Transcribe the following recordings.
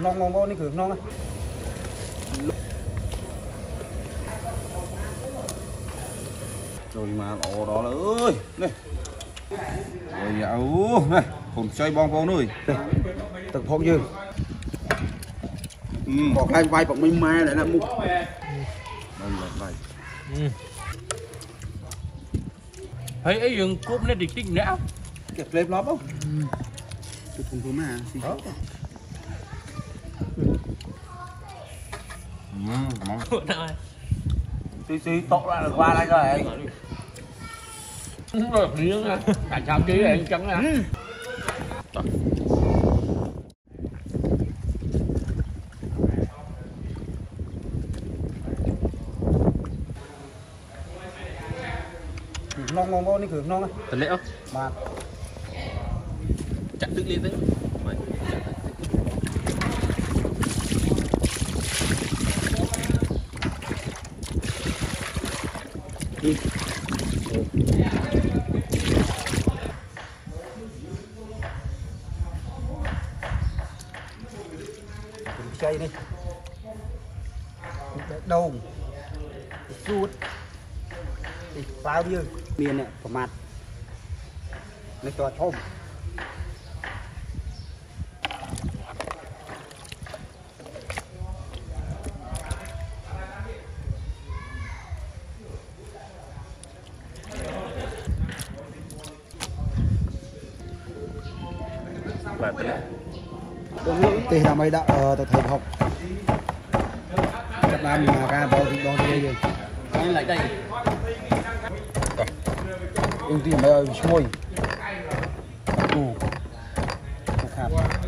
non ngon bó ní khử non á. Rồi mà ồ đó là ơi này rồi dạo này cùng chơi bong bóng nuôi từng phong dư có cái vai của mình mai lại là mục đây là vậy thấy ấy dừng cúp nó đi tích não kẹp lên lóp không tôi cùng tôi mà xí đó xí tốt ra được qua đây rồi đúng rồi miếng á tại sao ký này trắng á non ngon bó ní khử non á thật lẽ không mà chặt đứt lên đấy chơi đi đâu rút bao nhiêu miền này của mặt nó cho thôm thì là mày đã tập thể học Việt Nam mà ca bao thì bao đây rồi anh lại đây ưu tiên mày ơi xuôi khát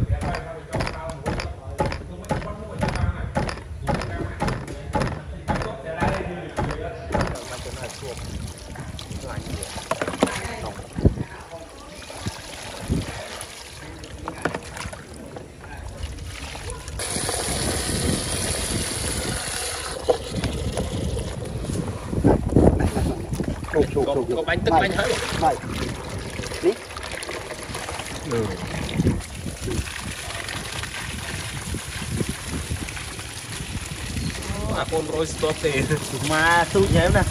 có bánh tức bánh hết này đi con rồi stop thì mà tôi nhớ nè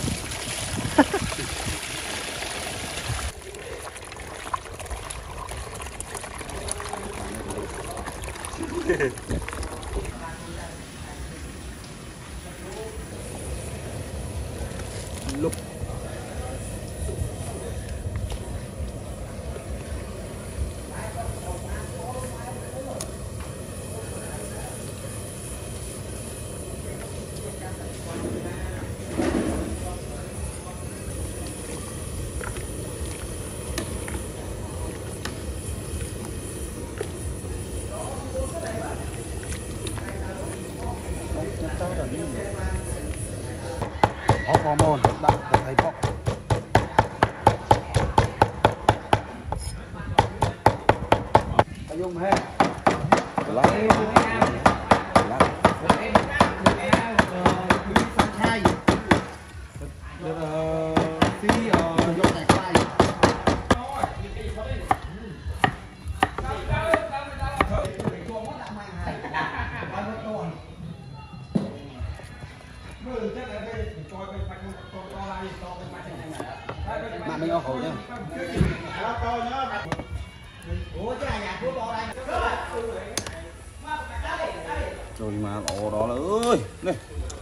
lúc hormone đã thấy bọ dùng hết mà mình ao khổ nhá rồi mà ồ đó là ơi này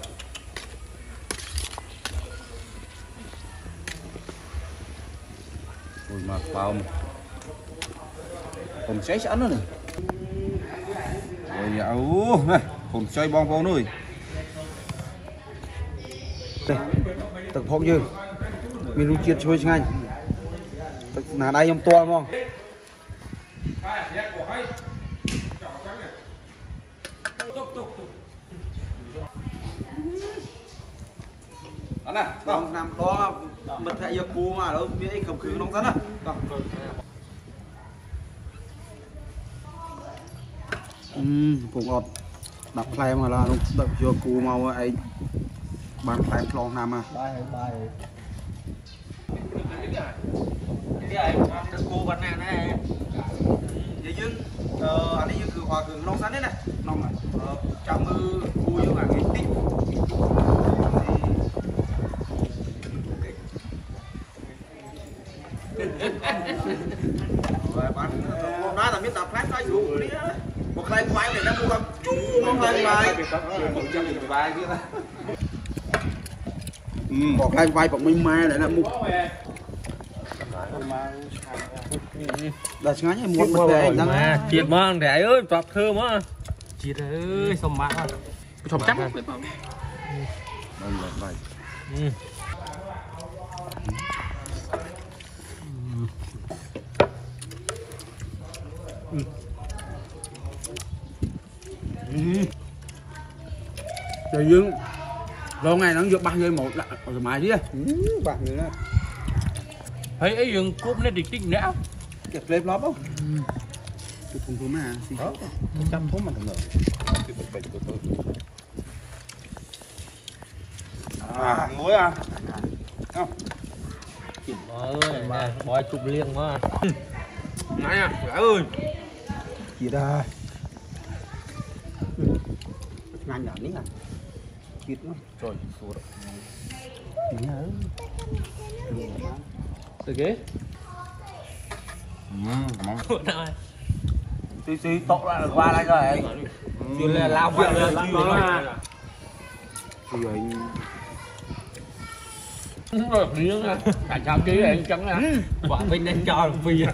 rồi mà bao cùng cháy sẵn rồi này rồi dạo này cùng chơi bong bóng nuôi đây từng phong dư mình luôn chiết chui ngay là đây em to không không nằm đó mình phải yêu cú mà đâu biết không khứ nóng rất á cũng ngọt đập play mà là đập chưa cú màu ấy bàn play long nằm à cái cô bạn này này vậy chứ anh ấy cứ hòa cường nóng sẵn đấy này nông này trong cua vô là cái tít bán đó là biết tập lái xoay xuống đi một tay quay này nó mua không một tay quay một tay quay bằng minh mai này nó mua là ngắn như một bề đang chiết mà để ơi tập thơm á chiết ơi xong mát á chọc chắc đây là vậy trời dương lâu ngày nó được 3 người một rồi mày đi 3 người đó thấy ấy dương cúp lên địch tinh nữa kẹp lên lóp không cái thùng thùng mà trăm thùng mà thằng nữa muối à không ơi bói chụp liêng quá này à ơi gì đây ngang nhỏ ní à kịt quá rồi xuống từ ghế xí tộ lại được qua đây rồi chưa là lao vào lên rồi miếng á cả trăm ký này trắng á quả mình nên cho vì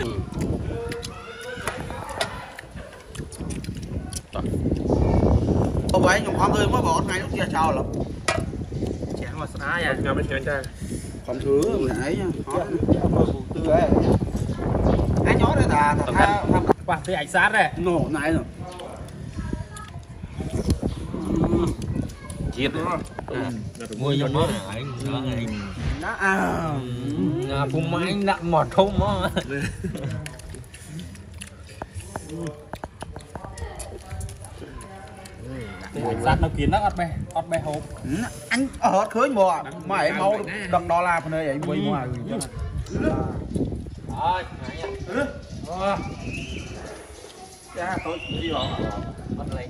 không phải nhung con tươi mới bỏ ngay lúc kia chào lắm chén mà xa nha ngồi bên trên chơi còn thứ là ấy nha tươi ấy anh nhớ đấy là tham quả thì ảnh sát đây nổ này rồi chiết mua cho nó nó phun máy anh nặng mọt không á sát nó kiến nó ọt bè hộp anh ở khơi mò mày mau đằng đo la nơi vậy quay ngoài rồi cha tôi đi rồi bắt lấy